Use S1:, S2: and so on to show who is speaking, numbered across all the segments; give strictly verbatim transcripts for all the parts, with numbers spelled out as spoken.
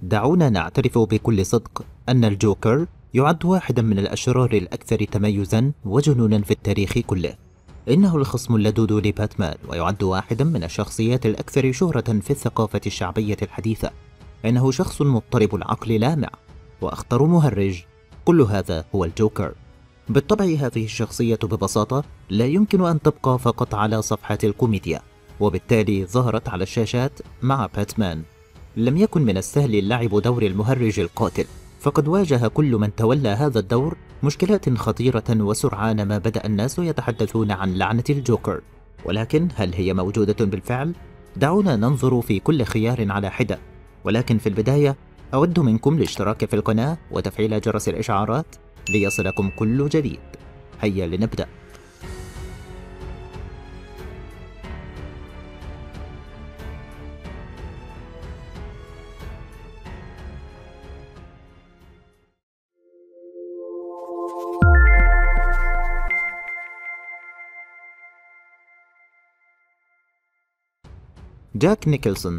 S1: دعونا نعترف بكل صدق أن الجوكر يعد واحدا من الأشرار الأكثر تميزا وجنونا في التاريخ كله. إنه الخصم اللدود لباتمان، ويعد واحدا من الشخصيات الأكثر شهرة في الثقافة الشعبية الحديثة. إنه شخص مضطرب العقل لامع وأخطر مهرج. كل هذا هو الجوكر. بالطبع هذه الشخصية ببساطة لا يمكن أن تبقى فقط على صفحة الكوميديا، وبالتالي ظهرت على الشاشات مع باتمان. لم يكن من السهل اللعب دور المهرج القاتل، فقد واجه كل من تولى هذا الدور مشكلات خطيرة، وسرعان ما بدأ الناس يتحدثون عن لعنة الجوكر. ولكن هل هي موجودة بالفعل؟ دعونا ننظر في كل خيار على حدة، ولكن في البداية أود منكم الاشتراك في القناة وتفعيل جرس الإشعارات ليصلكم كل جديد. هيا لنبدأ. جاك نيكلسون.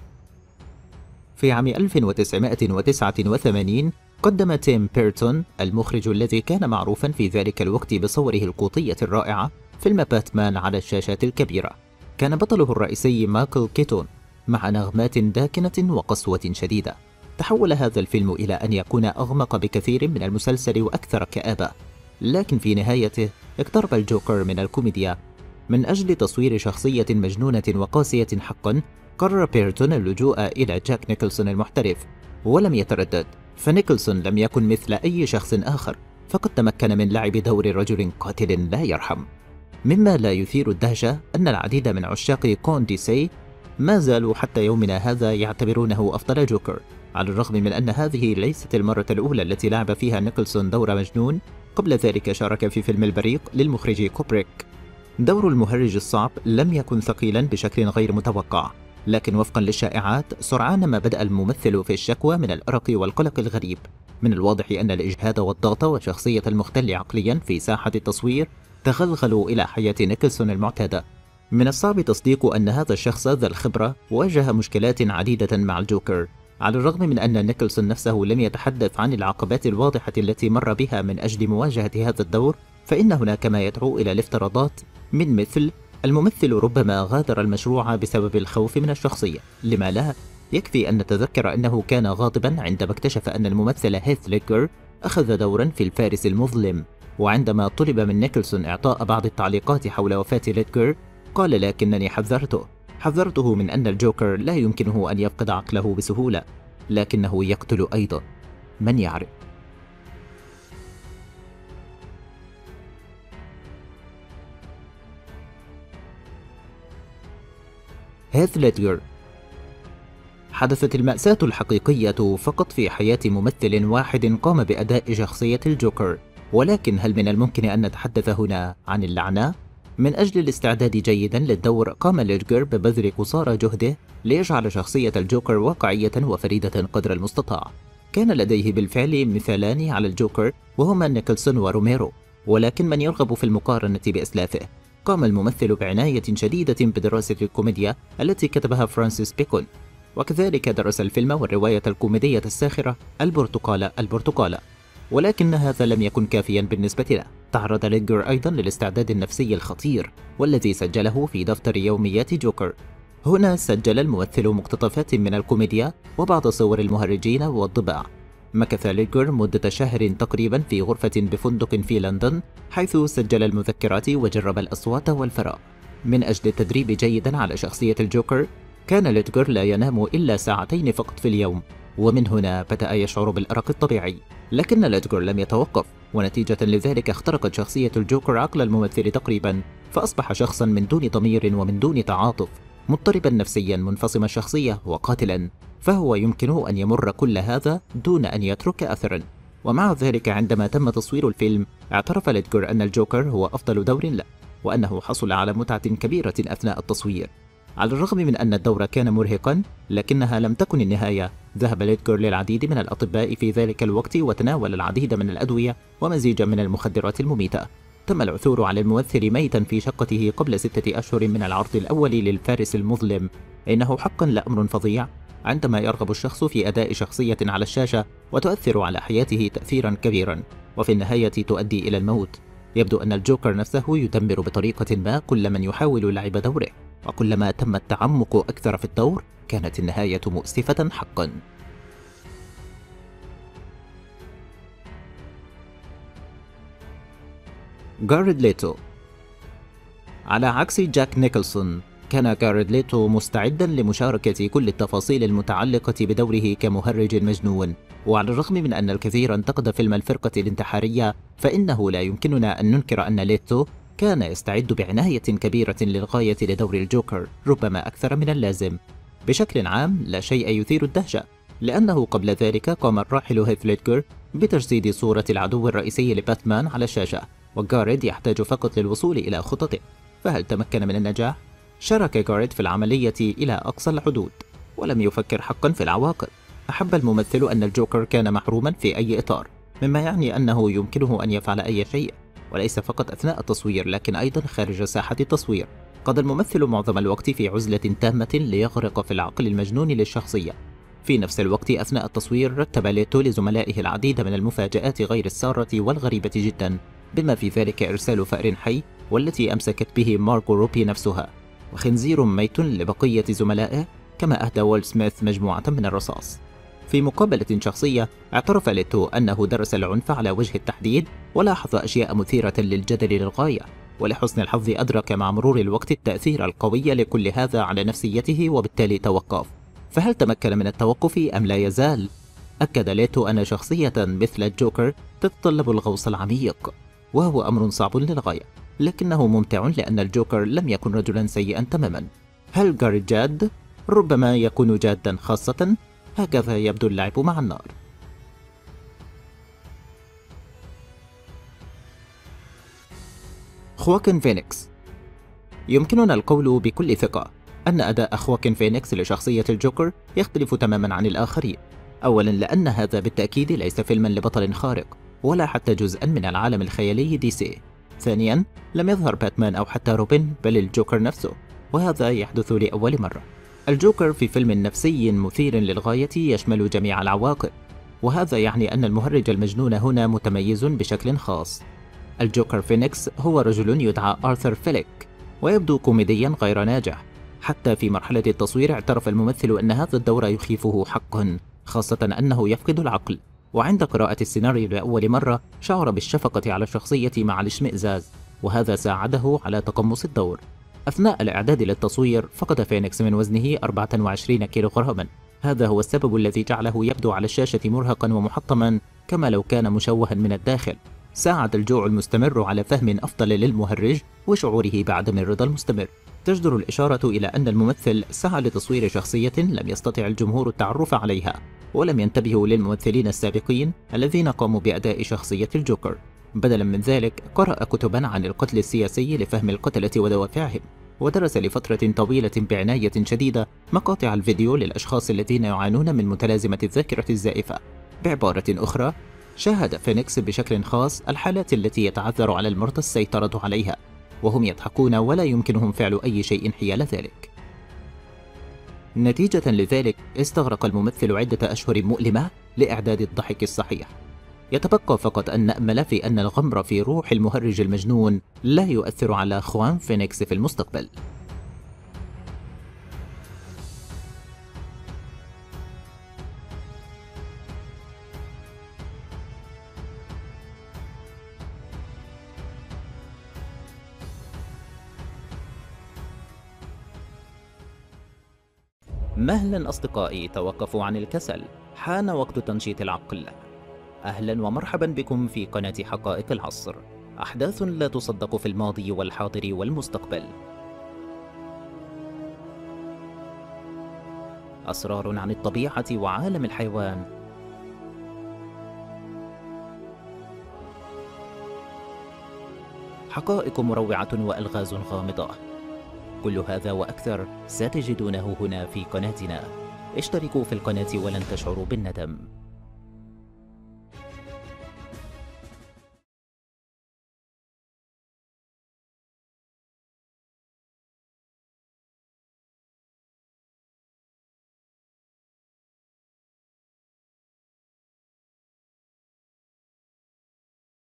S1: في عام ألف وتسعمائة وتسعة وثمانين قدم تيم بيرتون، المخرج الذي كان معروفا في ذلك الوقت بصوره القوطية الرائعة، فيلم باتمان على الشاشات الكبيرة. كان بطله الرئيسي مايكل كيتون مع نغمات داكنة وقسوة شديدة. تحول هذا الفيلم إلى أن يكون أغمق بكثير من المسلسل وأكثر كآبة، لكن في نهايته اقترب الجوكر من الكوميديا. من أجل تصوير شخصية مجنونة وقاسية حقا، قرر بيرتون اللجوء إلى جاك نيكلسون المحترف، ولم يتردد، فنيكلسون لم يكن مثل أي شخص آخر، فقد تمكن من لعب دور رجل قاتل لا يرحم. مما لا يثير الدهشة أن العديد من عشاق كونديسي ما زالوا حتى يومنا هذا يعتبرونه أفضل جوكر، على الرغم من أن هذه ليست المرة الأولى التي لعب فيها نيكلسون دور مجنون. قبل ذلك شارك في فيلم البريق للمخرج كوبريك. دور المهرج الصعب لم يكن ثقيلا بشكل غير متوقع، لكن وفقا للشائعات سرعان ما بدأ الممثل في الشكوى من الأرق والقلق الغريب. من الواضح أن الإجهاد والضغط وشخصية المختل عقليا في ساحة التصوير تغلغلوا إلى حياة نيكلسون المعتادة. من الصعب تصديق أن هذا الشخص ذا الخبرة واجه مشكلات عديدة مع الجوكر، على الرغم من أن نيكلسون نفسه لم يتحدث عن العقبات الواضحة التي مر بها من أجل مواجهة هذا الدور، فإن هناك ما يدعو إلى الافتراضات من مثل الممثل ربما غادر المشروع بسبب الخوف من الشخصية. لما لا؟ يكفي أن نتذكر أنه كان غاضبا عندما اكتشف أن الممثل هيث ليدجر أخذ دورا في الفارس المظلم، وعندما طلب من نيكلسون إعطاء بعض التعليقات حول وفاة ليدجر قال: لكنني حذرته حذرته من أن الجوكر لا يمكنه أن يفقد عقله بسهولة، لكنه يقتل أيضا، من يعرف؟ هيث ليدجر. حدثت المأساة الحقيقية فقط في حياة ممثل واحد قام بأداء شخصية الجوكر، ولكن هل من الممكن أن نتحدث هنا عن اللعنة؟ من أجل الاستعداد جيدا للدور قام ليدجر ببذل قصارى جهده ليجعل شخصية الجوكر واقعية وفريدة قدر المستطاع. كان لديه بالفعل مثالان على الجوكر، وهما نيكلسون وروميرو، ولكن من يرغب في المقارنة بأسلافه؟ قام الممثل بعناية شديدة بدراسة الكوميديا التي كتبها فرانسيس بيكون، وكذلك درس الفيلم والرواية الكوميدية الساخرة البرتقالة البرتقالة. ولكن هذا لم يكن كافيا بالنسبة له. تعرض ليدجر أيضا للاستعداد النفسي الخطير والذي سجله في دفتر يوميات جوكر. هنا سجل الممثل مقتطفات من الكوميديا وبعض صور المهرجين والضباع. مكث ليدجر مدة شهر تقريبا في غرفة بفندق في لندن، حيث سجل المذكرات وجرب الأصوات والفراغ. من أجل التدريب جيدا على شخصية الجوكر كان ليدجر لا ينام إلا ساعتين فقط في اليوم، ومن هنا بدأ يشعر بالأرق الطبيعي. لكن ليدجر لم يتوقف، ونتيجة لذلك اخترقت شخصية الجوكر عقل الممثل تقريبا، فأصبح شخصا من دون ضمير ومن دون تعاطف، مضطربا نفسيا منفصم الشخصية وقاتلا. فهو يمكن أن يمر كل هذا دون أن يترك أثرا. ومع ذلك عندما تم تصوير الفيلم اعترف ليدجر أن الجوكر هو أفضل دور له، وأنه حصل على متعة كبيرة أثناء التصوير. على الرغم من أن الدور كان مرهقا، لكنها لم تكن النهاية. ذهب ليدجر للعديد من الأطباء في ذلك الوقت، وتناول العديد من الأدوية ومزيجا من المخدرات المميتة. تم العثور على الممثل ميتا في شقته قبل ستة أشهر من العرض الأول للفارس المظلم. إنه حقا لأمر فظيع. عندما يرغب الشخص في أداء شخصية على الشاشة وتؤثر على حياته تأثيرا كبيرا وفي النهاية تؤدي إلى الموت. يبدو أن الجوكر نفسه يدمر بطريقة ما كل من يحاول لعب دوره، وكلما تم التعمق أكثر في الدور كانت النهاية مؤسفة حقا. جاريد ليتو. على عكس جاك نيكلسون، كان جاريد ليتو مستعدا لمشاركة كل التفاصيل المتعلقة بدوره كمهرج مجنون، وعلى الرغم من أن الكثير انتقد فيلم الفرقة الانتحارية، فإنه لا يمكننا أن ننكر أن ليتو كان يستعد بعناية كبيرة للغاية لدور الجوكر، ربما أكثر من اللازم. بشكل عام لا شيء يثير الدهشة، لأنه قبل ذلك قام الراحل هيث ليدجر بتجسيد صورة العدو الرئيسي لباتمان على الشاشة، وجاريد يحتاج فقط للوصول إلى خططه. فهل تمكن من النجاح؟ شارك جاريد في العملية إلى أقصى الحدود، ولم يفكر حقا في العواقب. أحب الممثل أن الجوكر كان محروما في أي إطار، مما يعني أنه يمكنه أن يفعل أي شيء، وليس فقط أثناء التصوير لكن أيضا خارج ساحة التصوير. قضى الممثل معظم الوقت في عزلة تامة ليغرق في العقل المجنون للشخصية. في نفس الوقت أثناء التصوير رتب ليتو لزملائه العديد من المفاجآت غير السارة والغريبة جدا، بما في ذلك إرسال فأر حي والتي أمسكت به مارغو روبي نفسها، وخنزير ميت لبقية زملائه، كما أهدى ويل سميث مجموعة من الرصاص. في مقابلة شخصية اعترف ليتو أنه درس العنف على وجه التحديد ولاحظ أشياء مثيرة للجدل للغاية، ولحسن الحظ أدرك مع مرور الوقت التأثير القوي لكل هذا على نفسيته وبالتالي توقف. فهل تمكن من التوقف أم لا يزال؟ أكد ليتو أن شخصية مثل الجوكر تتطلب الغوص العميق، وهو أمر صعب للغاية، لكنه ممتع لأن الجوكر لم يكن رجلا سيئا تماما. هل جاريد جاد؟ ربما يكون جادا، خاصة هكذا يبدو اللعب مع النار. خواكين فينيكس. يمكننا القول بكل ثقة أن أداء خواكين فينيكس لشخصية الجوكر يختلف تماما عن الآخرين. أولا لأن هذا بالتأكيد ليس فيلما لبطل خارق، ولا حتى جزءا من العالم الخيالي دي سي. ثانيا لم يظهر باتمان أو حتى روبن، بل الجوكر نفسه، وهذا يحدث لأول مرة. الجوكر في فيلم نفسي مثير للغاية يشمل جميع العواقب، وهذا يعني أن المهرج المجنون هنا متميز بشكل خاص. الجوكر فينيكس هو رجل يدعى آرثر فيليك، ويبدو كوميديا غير ناجح. حتى في مرحلة التصوير اعترف الممثل أن هذا الدور يخيفه حقا، خاصة أنه يفقد العقل. وعند قراءة السيناريو لأول مرة شعر بالشفقة على الشخصية مع الاشمئزاز، وهذا ساعده على تقمص الدور. أثناء الإعداد للتصوير فقد فينيكس من وزنه أربعة وعشرين كيلوغراما، هذا هو السبب الذي جعله يبدو على الشاشة مرهقا ومحطما كما لو كان مشوها من الداخل. ساعد الجوع المستمر على فهم أفضل للمهرج وشعوره بعدم الرضا المستمر. تجدر الإشارة إلى أن الممثل سعى لتصوير شخصية لم يستطع الجمهور التعرف عليها، ولم ينتبهوا للممثلين السابقين الذين قاموا بأداء شخصية الجوكر. بدلا من ذلك قرأ كتبا عن القتل السياسي لفهم القتلة ودوافعهم، ودرس لفترة طويلة بعناية شديدة مقاطع الفيديو للأشخاص الذين يعانون من متلازمة الذاكرة الزائفة. بعبارة أخرى، شاهد فينيكس بشكل خاص الحالات التي يتعذر على المرضى السيطرة عليها، وهم يضحكون ولا يمكنهم فعل أي شيء حيال ذلك. نتيجة لذلك استغرق الممثل عدة أشهر مؤلمة لإعداد الضحك الصحيح. يتبقى فقط أن نأمل في أن الغمر في روح المهرج المجنون لا يؤثر على خوان فينيكس في المستقبل. مهلا أصدقائي، توقفوا عن الكسل، حان وقت تنشيط العقل. أهلا ومرحبا بكم في قناة حقائق العصر، أحداث لا تصدق في الماضي والحاضر والمستقبل، أسرار عن الطبيعة وعالم الحيوان، حقائق مروعة وألغاز غامضة. كل هذا وأكثر ستجدونه هنا في قناتنا. اشتركوا في القناة ولن تشعروا بالندم.